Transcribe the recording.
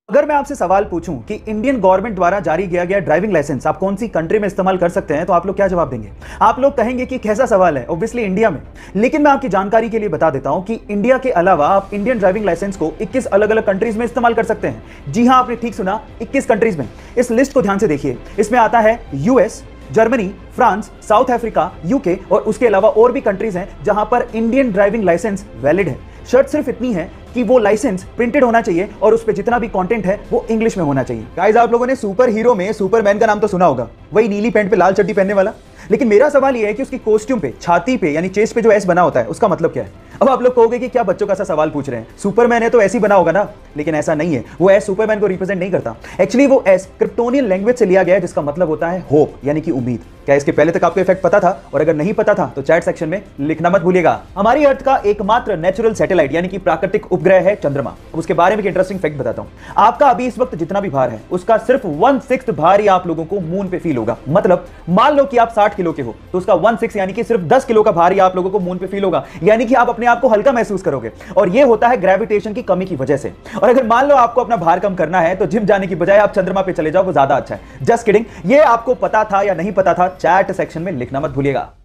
अगर मैं आपसे सवाल पूछूं कि इंडियन गवर्नमेंट द्वारा जारी किया गया ड्राइविंग लाइसेंस आप कौन सी कंट्री में इस्तेमाल कर सकते हैं तो आप लोग क्या जवाब देंगे? आप लोग कहेंगे कि कैसा सवाल है, ऑब्वियसली इंडिया में। लेकिन मैं आपकी जानकारी के लिए बता देता हूं कि इंडिया के अलावा आप इंडियन ड्राइविंग लाइसेंस को 21 अलग अलग कंट्रीज में इस्तेमाल कर सकते हैं। जी हां, आपने ठीक सुना, 21 कंट्रीज में। इस लिस्ट को ध्यान से देखिए, इसमें आता है US, Germany, France, South Africa, UK और उसके अलावा और भी कंट्रीज हैं जहां पर इंडियन ड्राइविंग लाइसेंस वैलिड है। शर्त सिर्फ इतनी है कि वो लाइसेंस प्रिंटेड होना चाहिए और उस पे जितना भी कंटेंट है वो इंग्लिश में होना चाहिए। गाइस, आप लोगों ने सुपर हीरो में सुपरमैन का नाम तो सुना होगा, वही नीली पैंट पे लाल चड्डी पहनने वाला। लेकिन मेरा सवाल ये है कि उसकी कॉस्ट्यूम पे, छाती पे यानी चेस्ट पे जो एस बना होता है उसका मतलब क्या है? अब आप लोग कहोगे कि क्या बच्चों का सा सवाल पूछ रहे हैं, सुपरमैन है तो ऐसे ही बना होगा ना। लेकिन ऐसा नहीं है, वो एस सुपरमैन को रिप्रेजेंट नहीं करता। एक्चुअली वो एस क्रिप्टोनियन लैंग्वेज से लिया गया है जिसका मतलब होता है होप यानी कि उम्मीद। क्या इसके पहले तक आपको इफेक्ट पता था? और अगर नहीं पता था तो चैट सेक्शन में लिखना मत भूलिएगा। हमारी अर्थ का एकमात्र नेचुरल सैटेलाइट यानी कि प्राकृतिक उपग्रह है चंद्रमा। उसके बारे में एक इंटरेस्टिंग फैक्ट बताता हूं। आपका अभी इस वक्त जितना भी भार है उसका सिर्फ 1/6 भार ही आप लोगों को मून पे फील होगा। मतलब मान लो कि आप 60 किलो के हो तो उसका 1/6 यानी कि सिर्फ 10 किलो का भार ही आप लोगों को मून पे फील होगा। यानी कि आप अपने आप को हल्का महसूस करोगे और यह होता है ग्रेविटेशन की कमी की वजह से। और अगर मान लो आपको अपना भार कम करना है तो जिम जाने की बजाय आप चंद्रमा पे चले जाओ, वो ज्यादा अच्छा है। Just kidding. ये आपको पता था या नहीं पता था? चैट सेक्शन में लिखना मत भूलिएगा।